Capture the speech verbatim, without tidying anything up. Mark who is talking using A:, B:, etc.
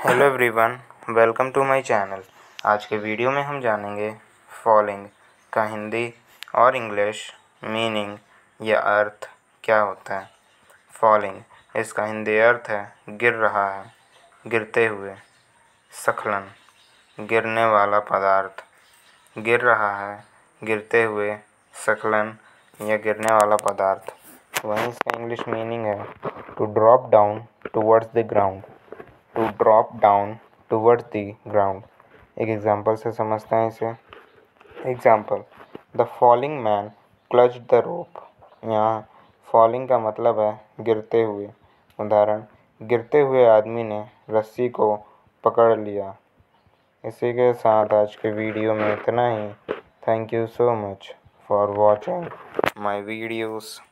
A: Hello everyone, welcome to my channel. आज के video में हम जानेंगे फॉलिंग का हिंदी और इंग्लिश मीनिंग या अर्थ क्या होता है। फॉलिंग, इसका हिंदी अर्थ है गिर रहा है, गिरते हुए। स्खलन, गिरने वाला पदार्थ। गिर रहा है, गिरते हुए, स्खलन या गिरने वाला पदार्थ। वहीं इसका इंग्लिश मीनिंग है to drop down towards the ground. To drop down towards the ground. एक एग्जाम्पल से समझते हैं इसे। Example, the falling man clutched the rope. यहाँ फॉलिंग का मतलब है गिरते हुए। उदाहरण, गिरते हुए आदमी ने रस्सी को पकड़ लिया। इसी के साथ आज के वीडियो में इतना ही। Thank you so much for watching my videos.